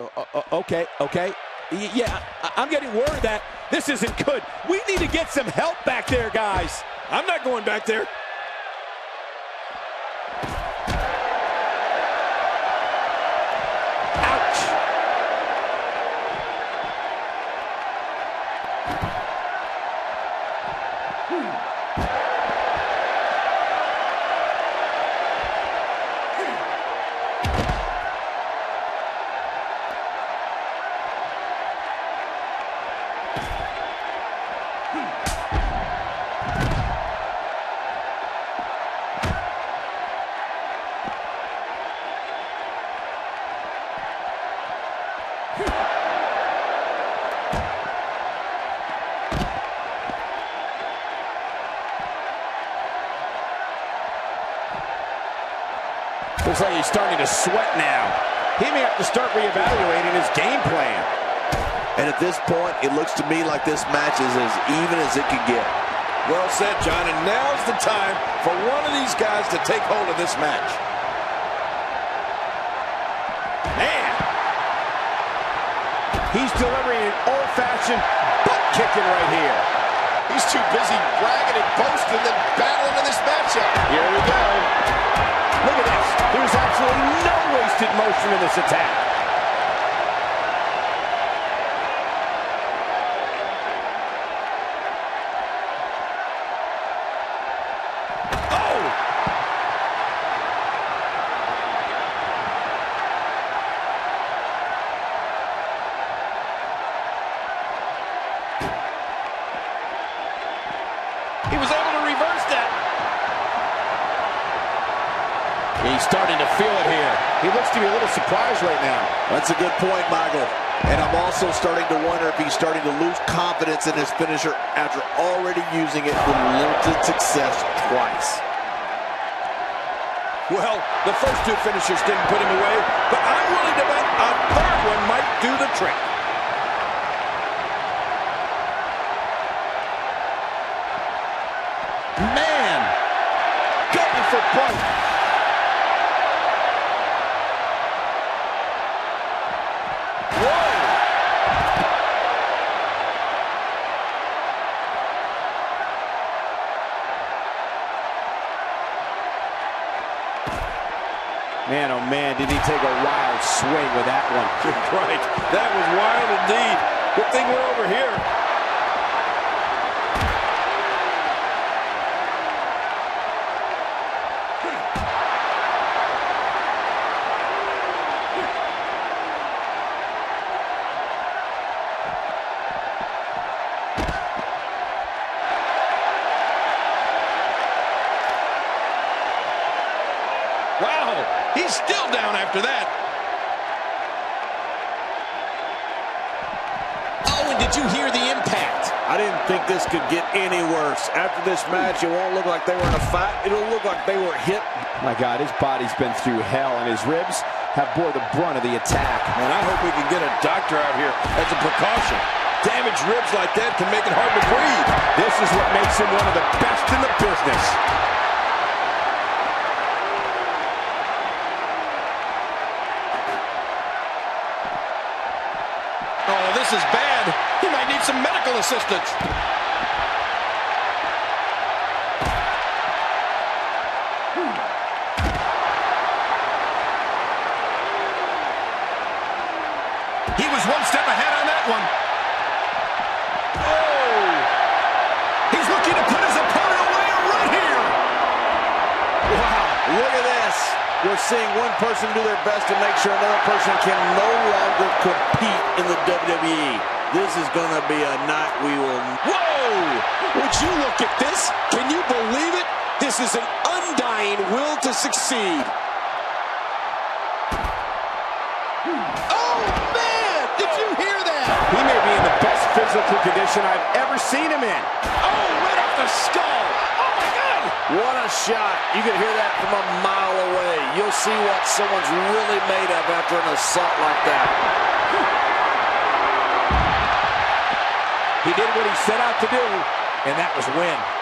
Okay. Yeah, I'm getting worried that this isn't good. We need to get some help back there, guys. I'm not going back there. Looks like he's starting to sweat now. He may have to start reevaluating his game plan. And at this point, it looks to me like this match is as even as it can get. Well said, John, and now's the time for one of these guys to take hold of this match. Man! He's delivering an old-fashioned butt kicking right here. He's too busy bragging and boasting than battling in this matchup. Here we go. Look at this. There's absolutely no wasted motion in this attack. Oh! He was able to reverse that. He's starting to feel it here. He looks to be a little surprised right now. That's a good point, Michael. And I'm also starting to wonder if he's starting to lose confidence in his finisher after already using it with limited success twice. Well, the first two finishers didn't put him away, but I'm willing to bet a third one might do the trick. Man! Going for point. Man, oh man, did he take a wild swing with that one. Right, that was wild indeed. Good thing we're over here. Wow, he's still down after that. Oh, and did you hear the impact? I didn't think this could get any worse. After this match, it won't look like they were in a fight. It'll look like they were hit. My God, his body's been through hell, and his ribs have bore the brunt of the attack. And I hope we can get a doctor out here as a precaution. Damaged ribs like that can make it hard to breathe. This is what makes him one of the best in the business. Oh, this is bad. He might need some medical assistance. He was one step ahead on that one. Oh! He's looking to put his opponent away right here. Wow, look at this. We're seeing one person do their best to make sure another person can no longer compete in the WWE. This is going to be a night we will... Whoa! Would you look at this? Can you believe it? This is an undying will to succeed. Oh, man! Did you hear that? He may be in the best physical condition I've ever seen him in. Oh, right off the skull! Oh, my God! What a shot. You can hear that from a mile away. You'll see what someone's really made of after an assault like that. He did what he set out to do, and that was win.